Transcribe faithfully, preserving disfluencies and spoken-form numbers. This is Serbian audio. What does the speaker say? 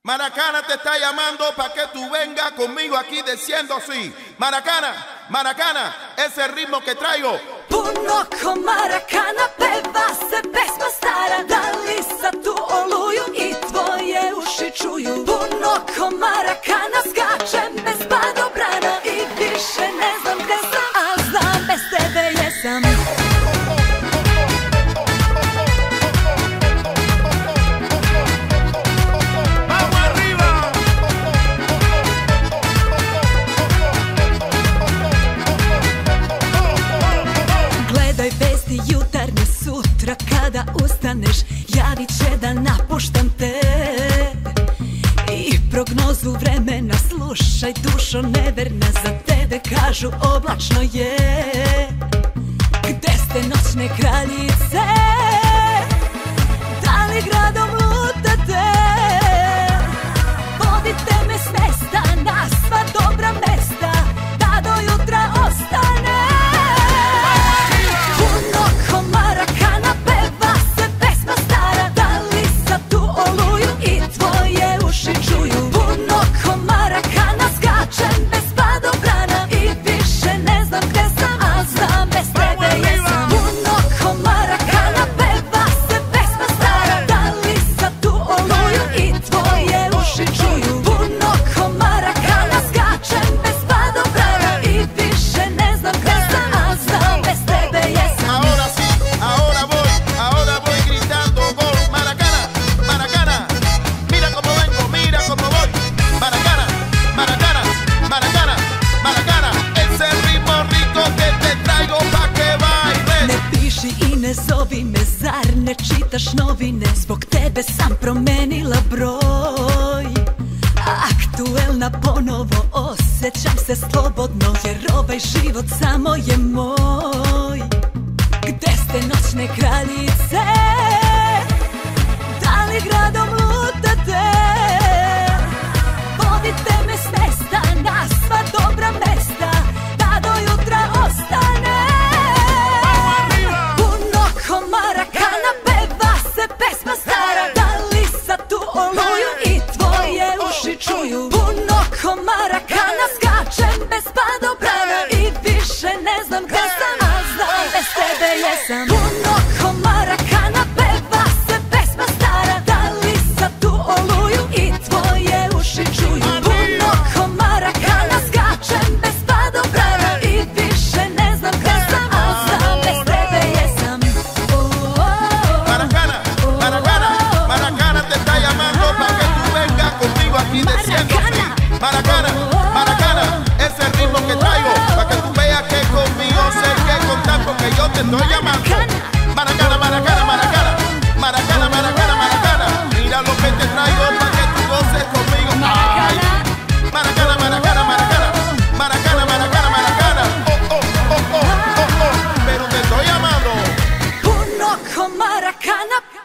Maracana te está llamando para que tú vengas conmigo aquí diciendo así. Maracana, Maracana, ese ritmo que traigo. Puno ko Maracana peva se pesma stara. Da li sa tu oluju i tvoje uši čuju. Puno ko Maracana skačem bez padobrana i više ne znam gde sam, a znam bez tebe jesam. Jutarnje sutra kada ustaneš, javit će da napuštam te. I prognozu vremena slušaj, dušo neverna, za tebe kažu oblačno je. Gde ste noćne kraljice? Da li gradom lutate? Vodite me s mesta na sva dobra mesta, da do jutra ostane. Ne zovi me, zar ne čitaš novine? Zbog tebe sam promenila broj. Aktuelna ponovo, osjećam se slobodno, jer ovaj život samo je moj. Gde ste noćne kraljice? Da li gradom lutate? Vodite me s mesta na sva dobra mesta, da do jutra ostane. Maracana peva se pesma stara. Da li sa tu oluju i tvoje uši čuju? Puno ko Maracana skačem bez padobrana i više ne znam gde sam, a znam bez tebe jesam. Puno ko Maracana peva se pesma stara. Da li sa tu oluju i tvoje uši čuju? Puno ko Maracana skačem bez padobrana i više ne znam gde sam, a znam bez tebe jesam. Aquí diciendo sí. Maracana, Maracana, ese ritmo que traigo, para que tú veas que conmigo sé que contar porque yo te estoy llamando. Maracana, Maracana, Maracana, Maracana, Maracana, Maracana, mira lo que te traigo para que tú goces conmigo. Ay. Maracana, Maracana, Maracana, Maracana, Maracana, Maracana, oh, oh, oh, oh, oh, oh, pero te estoy llamando. Puno ko Maracana.